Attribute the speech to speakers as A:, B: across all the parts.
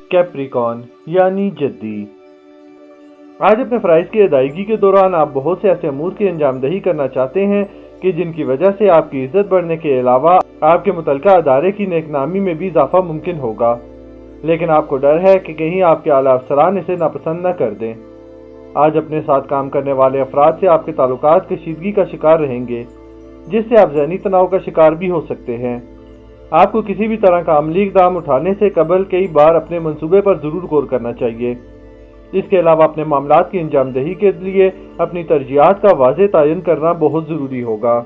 A: Capricorn यानी जद्दी। आज अपने फ़राइज़ की अदायगी के दौरान आप बहुत से ऐसे अमूर की अंजामदही करना चाहते हैं कि जिनकी वजह से आपकी इज्जत बढ़ने के अलावा आपके मुतल्लिका अदारे की नेकनामी में भी इजाफा मुमकिन होगा, लेकिन आपको डर है कि कहीं आपके आला अफसरान इसे नापसंद न कर दें। आज अपने साथ काम करने वाले अफराद से आपके ताल्लुकात कशीदगी का शिकार रहेंगे, जिससे आप ज़हनी तनाव का शिकार भी हो सकते हैं। आपको किसी भी तरह का अमली इक़दाम उठाने से कबल कई बार अपने मंसूबे पर ज़रूर गौर करना चाहिए। इसके अलावा अपने मामलात की अंजामदही के लिए अपनी तरजीहात का वाज़ेह तयन करना बहुत ज़रूरी होगा।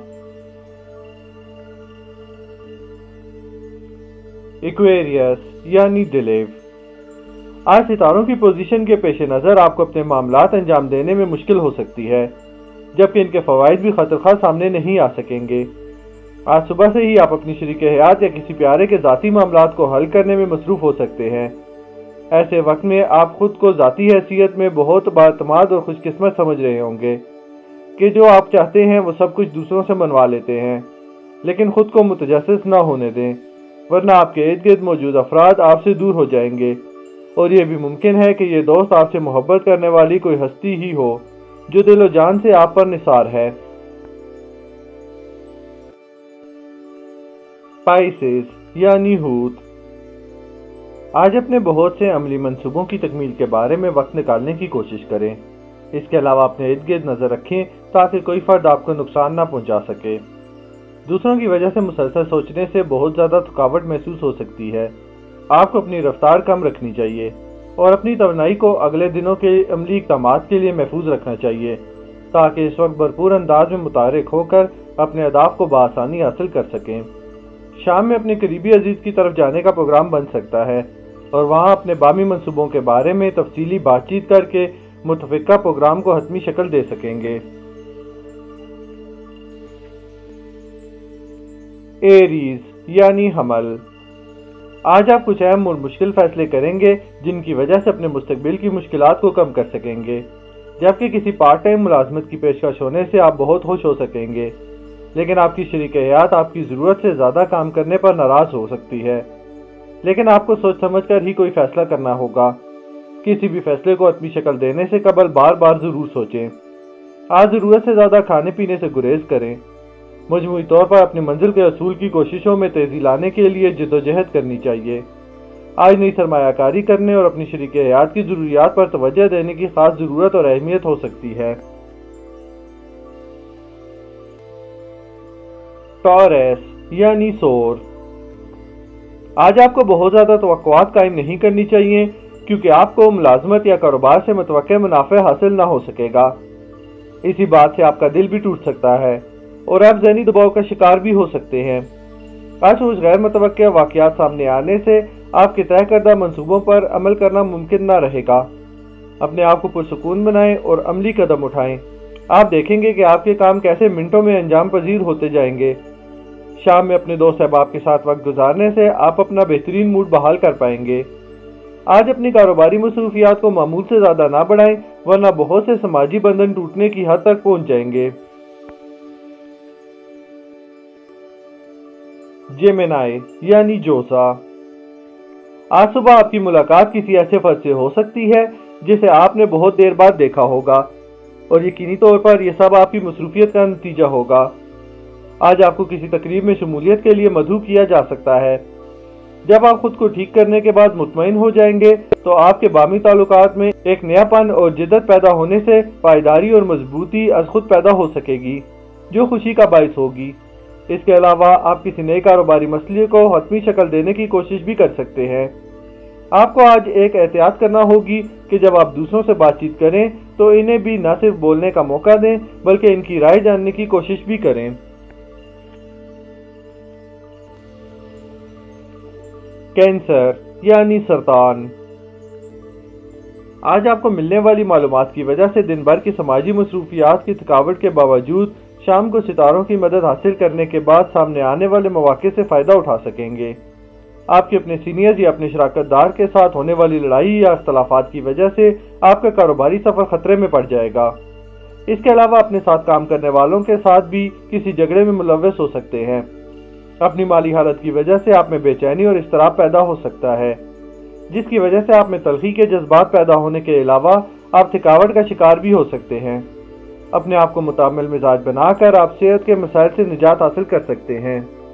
A: एक्वेरियस यानी डिलीव। आज सितारों की पोजीशन के पेश नज़र आपको अपने मामलात अंजाम देने में मुश्किल हो सकती है, जबकि इनके फ़वाइद भी खतरखा सामने नहीं आ सकेंगे। आज सुबह से ही आप अपनी शरीक हयात या किसी प्यारे के ज़ाती मामलात को हल करने में मसरूफ़ हो सकते हैं। ऐसे वक्त में आप खुद को ज़ाती हैसियत में बहुत बातमाद और खुशकिस्मत समझ रहे होंगे कि जो आप चाहते हैं वो सब कुछ दूसरों से मनवा लेते हैं, लेकिन खुद को मुतजस्सिस न होने दें, वरना आपके इर्द गिर्द मौजूद अफराद आपसे दूर हो जाएंगे और ये भी मुमकिन है कि ये दोस्त आपसे मोहब्बत करने वाली कोई हस्ती ही हो जो दिलो जान से आप पर निसार है। स्पाइसेस यानी हूत। आज अपने बहुत से अमली मंसूबों की तकमील के बारे में वक्त निकालने की कोशिश करें। इसके अलावा अपने इर्द गिर्द नजर रखें ताकि कोई फर्द आपको नुकसान ना पहुंचा सके। दूसरों की वजह से मुसलसल सोचने से बहुत ज़्यादा थकावट महसूस हो सकती है। आपको अपनी रफ्तार कम रखनी चाहिए और अपनी तवानाई को अगले दिनों के अमली इक़दामात के लिए महफूज रखना चाहिए, ताकि इस वक्त भरपूर अंदाज में मुतारिक होकर अपने अहदाफ को बआसानी हासिल कर सकें। शाम में अपने करीबी अजीज की तरफ जाने का प्रोग्राम बन सकता है और वहां अपने बामी मंसूबों के बारे में तफसीली बातचीत करके मुतफ़िका प्रोग्राम को हतमी शक्ल दे सकेंगे। एरीज यानी हमल। आज आप कुछ अहम और मुश्किल फैसले करेंगे जिनकी वजह से अपने मुस्तकबिल की मुश्किलात को कम कर सकेंगे, जबकि किसी पार्ट टाइम मुलाजमत की पेशकश होने से आप बहुत खुश हो सकेंगे, लेकिन आपकी शरीक हयात आपकी ज़रूरत से ज़्यादा काम करने पर नाराज़ हो सकती है। लेकिन आपको सोच समझ कर ही कोई फैसला करना होगा। किसी भी फैसले को अपनी शक्ल देने से कबल बार बार ज़रूर सोचें। आज ज़रूरत से ज़्यादा खाने पीने से गुरेज करें। मजमूई तौर पर अपनी मंजिल के असूल की कोशिशों में तेज़ी लाने के लिए जद्दोजहद करनी चाहिए। आज नई सरमायाकारी करने और अपनी शरीक हयात की ज़रूरियात पर तवज्जो देने की खास ज़रूरत और अहमियत हो सकती है। टॉरस यानी सोर। आज आपको बहुत ज़्यादा तवक्कुआत कायम नहीं करनी चाहिए, क्योंकि आपको मुलाजमत या कारोबार से मुतवक्के मुनाफे हासिल ना हो सकेगा। इसी बात से आपका दिल भी टूट सकता है और आप ज़हनी दबाव का शिकार भी हो सकते हैं। आज कुछ गैर मुतवक्के वाक़यात सामने आने से आपके तय करदा मंसूबों पर अमल करना मुमकिन ना रहेगा। अपने आप को पुरसुकून बनाएं और अमली कदम उठाएं। आप देखेंगे कि आपके काम कैसे मिनटों में अंजाम पजीर होते जाएंगे। शाम में अपने दोस्त अहबाब के साथ वक्त गुजारने से आप अपना बेहतरीन मूड बहाल कर पाएंगे। आज अपनी कारोबारी मसरूफियात को मामूल से ज़्यादा ना बढ़ाएं, वरना बहुत से समाजी बंधन टूटने की हद तक पहुंच जाएंगे। जेमिनाई यानी जोसा। आज सुबह आपकी मुलाकात किसी ऐसे फर्द से हो सकती है जिसे आपने बहुत देर बाद देखा होगा और यकीनी तौर पर यह सब आपकी मसरूफियत का नतीजा होगा। आज आपको किसी तकरीब में शमूलियत के लिए मदऊ किया जा सकता है। जब आप खुद को ठीक करने के बाद मुतमईन हो जाएंगे तो आपके बामी ताल्लुकात में एक नयापन और जिद्दत पैदा होने से पायदारी और मजबूती अज खुद पैदा हो सकेगी, जो खुशी का बाइस होगी। इसके अलावा आप किसी नए कारोबारी मसले को हतमी शक्ल देने की कोशिश भी कर सकते हैं। आपको आज एक एहतियात करना होगी कि जब आप दूसरों से बातचीत करें तो इन्हें भी न सिर्फ बोलने का मौका दें, बल्कि इनकी राय जानने की कोशिश भी करें। कैंसर यानी सरतान। आज आपको मिलने वाली मालूमात की वजह से दिन भर की समाजी मसरूफियात की थकावट के बावजूद शाम को सितारों की मदद हासिल करने के बाद सामने आने वाले मौके से फ़ायदा उठा सकेंगे। आपके अपने सीनियर्स या अपने शराकतदार के साथ होने वाली लड़ाई या इख्तलाफात की वजह से आपका कारोबारी सफ़र खतरे में पड़ जाएगा। इसके अलावा अपने साथ काम करने वालों के साथ भी किसी झगड़े में मुलव्वस हो सकते हैं। अपनी माली हालत की वजह से आप में बेचैनी और इज़्तिराब पैदा हो सकता है। جس کی وجہ سے آپ میں تلخی کے جذبات پیدا ہونے کے علاوہ آپ تھکاوٹ کا شکار بھی ہو سکتے ہیں۔ اپنے آپ کو متعامل مزاج بنا کر آپ صحت کے مسائل سے نجات حاصل کر سکتے ہیں۔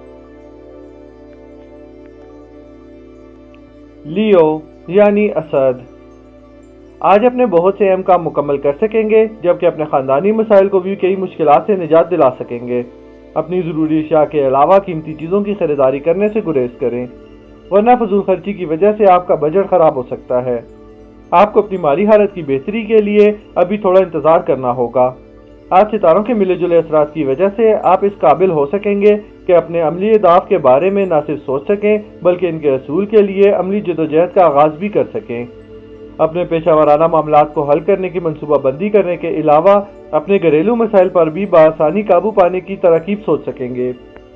A: لیو یعنی اسد، آج اپنے بہت سے اہم کام مکمل کر سکیں گے، جبکہ اپنے خاندانی مسائل کو بھی کئی مشکلات سے نجات دلا سکیں گے۔ اپنی ضروری اشیاء کے علاوہ قیمتی چیزوں کی خریداری کرنے سے گریز کریں، ورنہ فضول خرچی کی وجہ سے آپ کا بجٹ خراب ہو سکتا ہے۔ آپ کو اپنی مالی حالت کی بہتری کے لیے ابھی تھوڑا انتظار کرنا ہوگا۔ آج ستاروں کے ملے جلے اثرات کی وجہ سے آپ اس قابل ہو سکیں گے کہ اپنے عملی اہداف کے بارے میں نہ صرف سوچ سکیں بلکہ ان کے حصول کے لیے عملی جدوجہد کا آغاز بھی کر سکیں۔ اپنے پیشہ ورانہ معاملات کو حل کرنے کی منصوبہ بندی کرنے کے علاوہ اپنے گھریلو مسائل پر بھی بآسانی قابو پانے کی تراکیب سوچ سکیں گے۔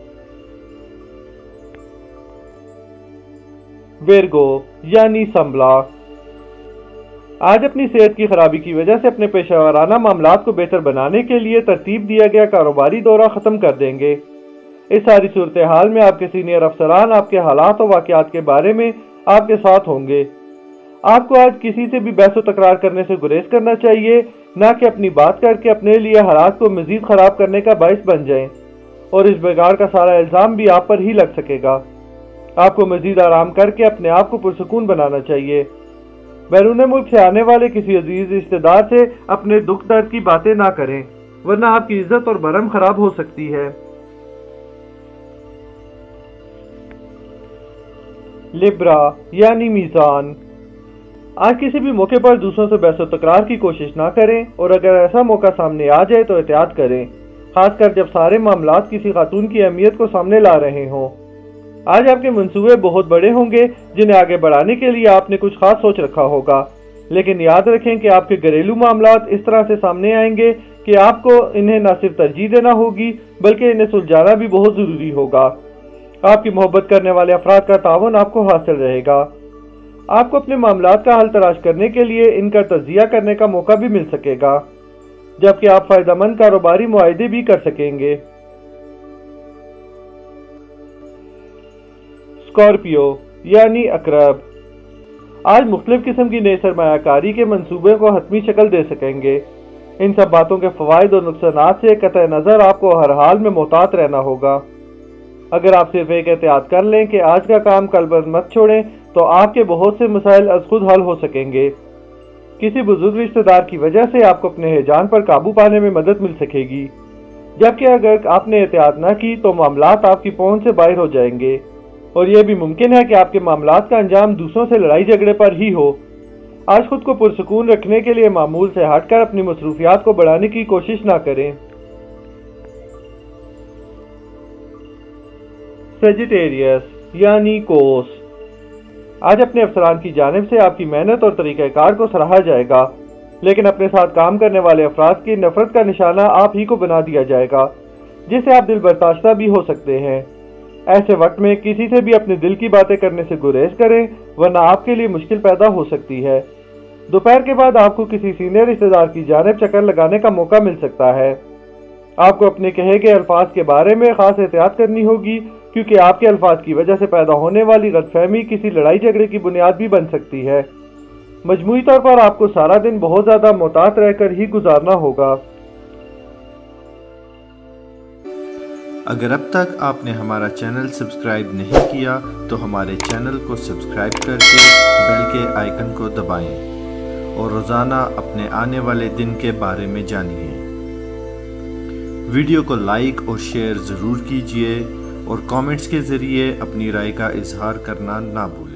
A: ویرگو یعنی سنبلا، آج اپنی صحت کی خرابی کی وجہ سے اپنے پیشہ ورانہ معاملات کو بہتر بنانے کے لیے ترتیب دیا گیا کاروباری دورہ ختم کر دیں گے۔ اس ساری صورتحال میں آپ کے سینئر افسران آپ کے حالات و واقعات کے بارے میں آپ کے ساتھ ہوں گے۔ آپ کو آج کسی سے بھی بحث و تکرار کرنے سے گریز کرنا چاہیے، نہ کہ اپنی بات کر کے اپنے لیے حالات کو مزید خراب کرنے کا باعث بن جائیں، اور اس بگاڑ کا سارا الزام بھی آپ پر ہی لگ سکے گا۔ آپ کو مزید آرام کر کے اپنے آپ کو پرسکون بنانا چاہیے۔ بیرون ملک سے آنے والے کسی عزیز رشتہ دار سے اپنے دکھ درد کی باتیں نہ کریں، ورنہ آپ کی عزت اور برم خراب ہو سکتی ہے۔ لیبرا یعنی میزان، آج کسی بھی موقع پر دوسروں سے بحث و تکرار کی کوشش نہ کریں، اور اگر ایسا موقع سامنے آ جائے تو احتیاط کریں، خاص کر جب سارے معاملات کسی خاتون کی اہمیت کو سامنے لا رہے ہوں۔ آج آپ کے منصوبے بہت بڑے ہوں گے جنہیں آگے بڑھانے کے لیے آپ نے کچھ خاص سوچ رکھا ہوگا، لیکن یاد رکھیں کہ آپ کے گھریلو معاملات اس طرح سے سامنے آئیں گے کہ آپ کو انہیں نہ صرف ترجیح دینا ہوگی بلکہ انہیں سلجھانا بھی بہت ضروری ہوگا۔ آپ کی محبت کرنے والے افراد کا تعاون آپ کو حاصل رہے گا۔ آپ کو اپنے معاملات کا حل تلاش کرنے کے لیے ان کا تجزیہ کرنے کا موقع بھی مل سکے گا، جبکہ آپ فائدہ مند کاروباری معاہدے بھی کر سکیں گے۔ اسکارپیو یعنی عقرب، آج مختلف قسم کی نئی سرمایہ کاری کے منصوبے کو حتمی شکل دے سکیں گے۔ ان سب باتوں کے فوائد اور نقصانات سے قطع نظر آپ کو ہر حال میں محتاط رہنا ہوگا۔ اگر آپ صرف ایک احتیاط کر لیں کہ آج کا کام کل پر مت چھوڑیں تو آپ کے بہت سے مسائل از خود حل ہو سکیں گے۔ کسی بزرگ رشتہ دار کی وجہ سے آپ کو اپنے ہیجان پر قابو پانے میں مدد مل سکے گی، جبکہ اگر آپ نے احتیاط نہ کی تو معاملات آپ کی پہنچ سے باہر ہو جائیں گے، اور یہ بھی ممکن ہے کہ آپ کے معاملات کا انجام دوسروں سے لڑائی جھگڑے پر ہی ہو۔ آج خود کو پرسکون رکھنے کے لیے معمول سے ہٹ کر اپنی مصروفیات کو بڑھانے کی کوشش نہ کریں۔ سیجیٹیریس یعنی کوس، آج اپنے افسران کی جانب سے آپ کی محنت اور طریقہ کار کو سراہا جائے گا، لیکن اپنے ساتھ کام کرنے والے افراد کی نفرت کا نشانہ آپ ہی کو بنا دیا جائے گا، جس سے آپ دل برداشتہ بھی ہو سکتے ہیں۔ ایسے وقت میں کسی سے بھی اپنے دل کی باتیں کرنے سے گریز کریں، ورنہ آپ کے لیے مشکل پیدا ہو سکتی ہے۔ دوپہر کے بعد آپ کو کسی سینئر رشتہ دار کی جانب چکر لگانے کا موقع مل سکتا ہے۔ آپ کو اپنے کہے گئے الفاظ کے بارے میں خاص احتیاط کرنی ہوگی، کیونکہ آپ کے الفاظ کی وجہ سے پیدا ہونے والی غلط فہمی کسی لڑائی جھگڑے کی بنیاد بھی بن سکتی ہے۔ مجموعی طور پر آپ کو سارا دن بہت زیادہ محتاط رہ کر ہی گزارنا ہوگا۔
B: اگر اب تک آپ نے ہمارا چینل سبسکرائب نہیں کیا تو ہمارے چینل کو سبسکرائب کر کے بیل کے آئیکن کو دبائیں اور روزانہ اپنے آنے والے دن کے بارے میں جانیے۔ ویڈیو کو لائک اور شیئر ضرور کیجیے اور کامنٹس کے ذریعے اپنی رائے کا اظہار کرنا نہ بھولیں۔